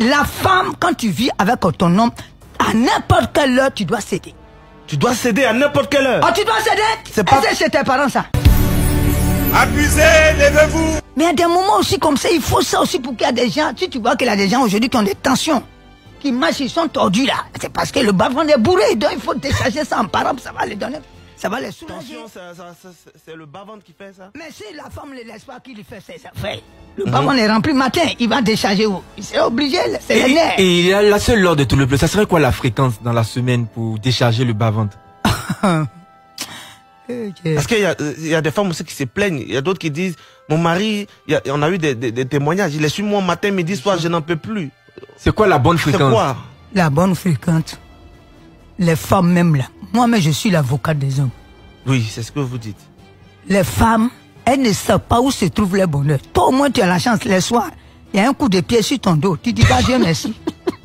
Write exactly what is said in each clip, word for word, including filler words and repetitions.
La femme, quand tu vis avec ton homme, à n'importe quelle heure, tu dois céder. Tu dois céder à n'importe quelle heure. Oh, tu dois céder? C'est pas... chez tes parents, ça. Abusez, levez-vous. Mais il y a des moments aussi comme ça, il faut ça aussi pour qu'il y a des gens, si tu vois qu'il y a des gens aujourd'hui qui ont des tensions, qui marchent, ils sont tordus là. C'est parce que le bavon est bourré, donc il faut décharger ça en parole, ça va les donner, ça va les soulager. C'est le bavon qui fait ça. Mais si la femme ne laisse pas qu'il fait ses affaires, le bavon est rempli matin, il va décharger où? C'est obligé, c'est les nerfs. Et la seule lors de tout le peuple, ça serait quoi la fréquence dans la semaine pour décharger le bavon? Parce qu'il y a, il y a des femmes aussi qui se plaignent. Il y a d'autres qui disent, mon mari, il y a, on a eu des, des, des témoignages, il est sur moi matin, midi, soir, je n'en peux plus. C'est quoi la bonne fréquence? C'est quoi? La bonne fréquence. Les femmes même là. Moi-même, je suis l'avocat des hommes. Oui, c'est ce que vous dites. Les femmes, elles ne savent pas où se trouve le bonheur. Toi, au moins, tu as la chance, les soirs, il y a un coup de pied sur ton dos. Tu dis pas Dieu merci.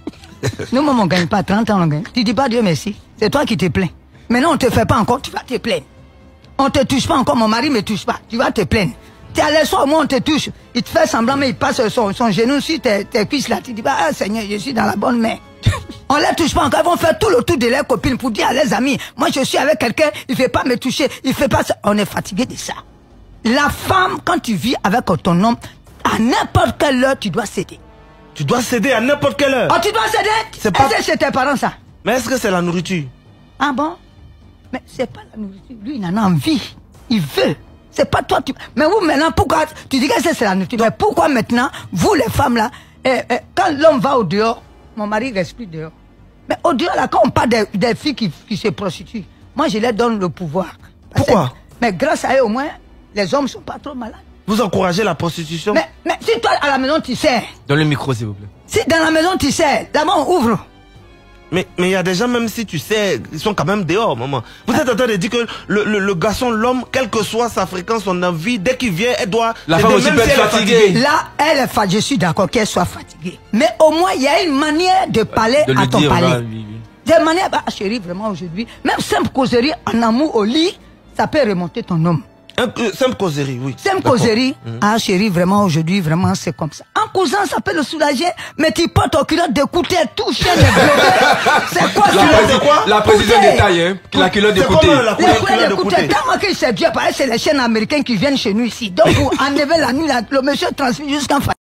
Nous, on ne gagne pas trente ans, on gagne. Tu dis pas Dieu merci. C'est toi qui te plains. Maintenant, on ne te fait pas encore, tu vas te plaindre. On ne te touche pas encore, mon mari ne me touche pas. Tu vas te plaindre. Tu as les soirs, au moins, on te touche. Il te fait semblant, mais il passe son, son genou sur tes, tes cuisses là. Tu dis pas, ah Seigneur, je suis dans la bonne main. On ne les touche pas encore. Ils vont faire tout le tour de leurs copines pour dire à leurs amis, moi je suis avec quelqu'un, il ne fait pas me toucher, il ne fait pas ça. On est fatigué de ça. La femme, quand tu vis avec ton homme, à n'importe quelle heure, tu dois céder. Tu dois céder à n'importe quelle heure? Oh, tu dois céder? C'est pas... chez tes parents, ça. Mais est-ce que c'est la nourriture? Ah bon? Mais c'est pas la nourriture. Lui, il en a envie. Il veut. C'est pas toi. Tu... Mais vous, maintenant, pourquoi? Tu dis que c'est la nourriture. Mais pourquoi maintenant, vous, les femmes, là, eh, eh, quand l'homme va au dehors, mon mari reste plus dehors. Mais au dehors, là, quand on parle des, des filles qui, qui se prostituent, moi, je leur donne le pouvoir. Pourquoi? Que, mais grâce à eux, au moins, les hommes sont pas trop malades. Vous encouragez la prostitution? Mais, mais si toi, à la maison, tu sais. Dans le micro, s'il vous plaît. Si dans la maison, tu sais, d'abord, on ouvre. Mais mais il y a des gens, même si tu sais, ils sont quand même dehors, maman. Vous êtes en train de dire que le, le, le garçon, l'homme, quelle que soit sa fréquence, son envie, dès qu'il vient, elle doit... La femme aussi peut être fatiguée. Là, elle est fatiguée. Je suis d'accord qu'elle soit fatiguée. Mais au moins, il y a une manière de parler de à ton dire, palais. Là, oui, oui. Des manières, bah, chérie, vraiment aujourd'hui, même simple causerie en amour au lit, ça peut remonter ton homme. Un, euh, simple causerie, oui. Simple causerie. Mmh. Ah, chérie, vraiment, aujourd'hui, vraiment, c'est comme ça. En causant, ça peut le soulager, mais tu portes au culotte d'écouter tout chien de c'est quoi ça? C'est quoi? La précision détail, hein. La culotte d'écouter. La culotte d'écouter. Tellement que c'est Dieu, pareil, c'est les chaînes américaines qui viennent chez nous ici. Donc, vous enlevez la nuit, là, le monsieur transmet jusqu'en